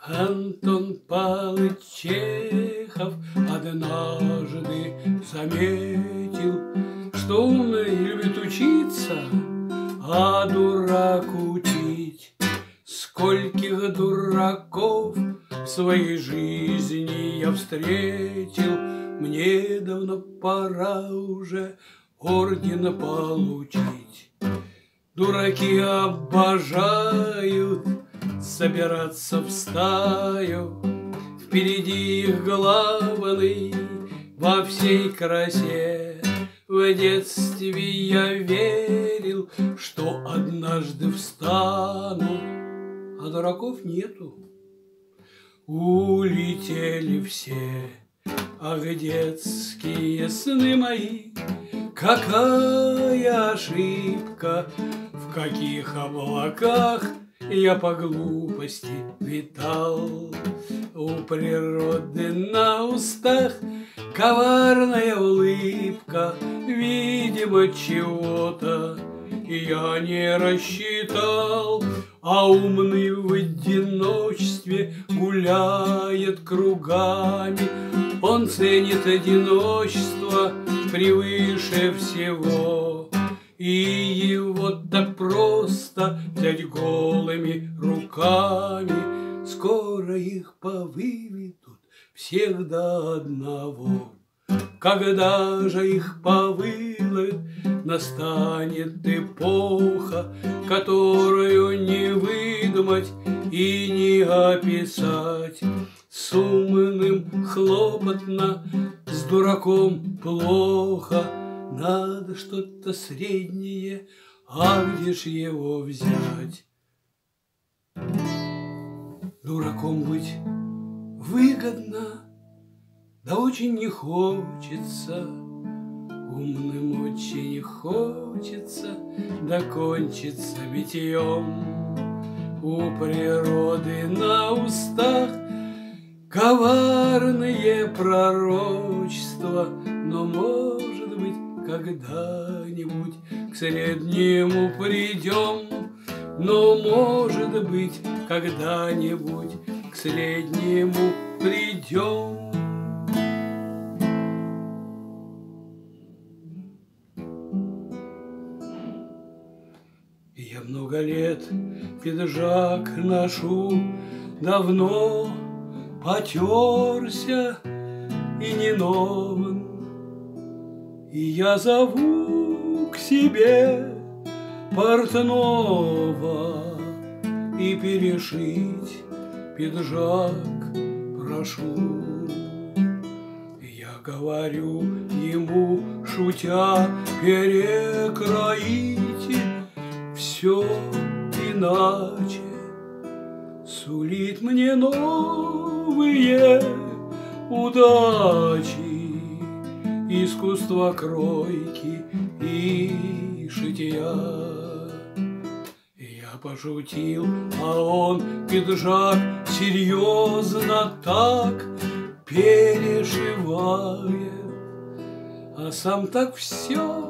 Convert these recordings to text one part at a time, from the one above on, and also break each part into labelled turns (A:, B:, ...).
A: Антон Павлович Чехов однажды заметил, что умный любит учиться, а дурак учить. Скольких дураков в своей жизни я встретил, мне давно пора уже ордена получить. Дураки обожают собираться в стаю, впереди их главный во всей красе. В детстве я верил, что однажды встану, а дураков нету. Улетели все, ах, детские сны мои, какая ошибка, в каких облаках я по глупости витал. У природы на устах коварная улыбка, видимо, чего-то я не рассчитал. А умный в одиночестве гуляет кругами, он ценит одиночество превыше всего. И его так просто взять голыми руками, скоро их повыведут всех до одного. Когда же их повыловят, настанет эпоха, которую не выдумать и не описать. С умным хлопотно, с дураком плохо, надо что-то среднее, а где ж его взять? Дураком быть выгодно, да очень не хочется, умным очень хочется, да кончится битьем. У природы на устах коварные пророчества, но, может быть, когда-нибудь к среднему придем, но, может быть, когда-нибудь к среднему придем. Я много лет пиджак ношу, давно потерся и не новым, и я зову к себе портного и перешить пиджак прошу. Я говорю ему, шутя, перекроите все иначе, сулит мне новые удачи, искусство кройки и шитья. Я пошутил, а он пиджак серьезно так перешивает, а сам так все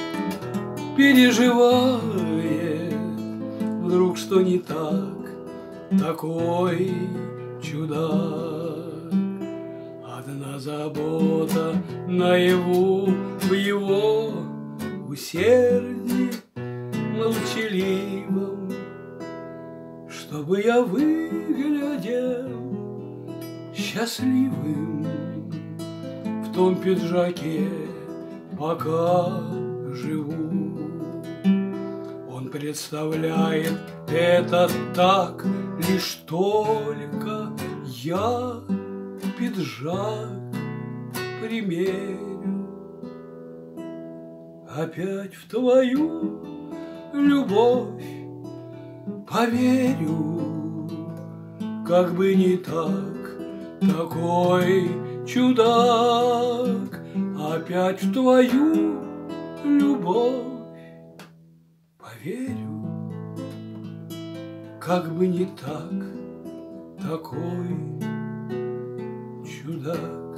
A: переживает. Вдруг что не так, такой чудак. Одна забота наяву в его усердии молчаливом, чтобы я выглядел счастливым в том пиджаке, пока живу. Он представляет это так, лишь только я пиджак примерю. Опять в твою любовь поверю, как бы не так, такой чудак. Опять в твою любовь поверю, как бы не так, такой чудак.